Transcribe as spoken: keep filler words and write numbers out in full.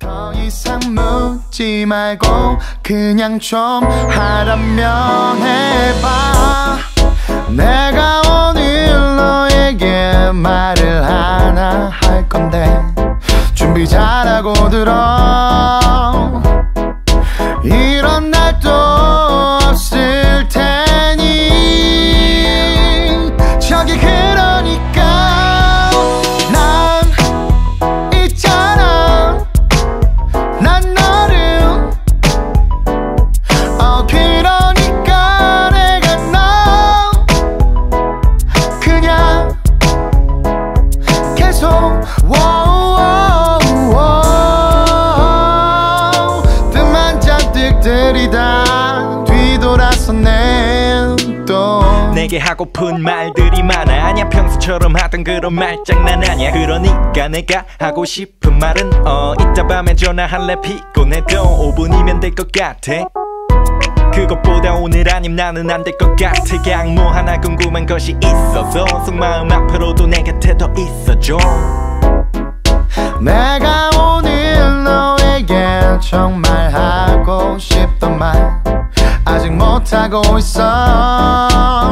더 이상 묻지 말고 그냥 좀 하라면 해봐. 내가 오늘 너에게 말을 하나 할 건데 준비 잘하고 들어. 이런 날도 없을 테니 저기 그러니까 난 있잖아. 난 너를 어 그러니까 내가 너 그냥 계속 뜸한 잔뜩 들이다 뒤돌아섰네. 또 내게 하고픈 말들이 많아. 아냐 평소처럼 하던 그런 말장난 아니야. 그러니까 내가 하고 싶은 말은 어 이따 밤에 전화할래. 피곤해도 오 분이면 될 것 같아. 그것보다 오늘 아님 나는 안 될 것 같아. 그냥 뭐 하나 궁금한 것이 있어서 속마음 앞으로도 내 곁에 더 있어줘. 내가 오늘 너에게 정말 하고 싶던 말 아직 못하고 있어.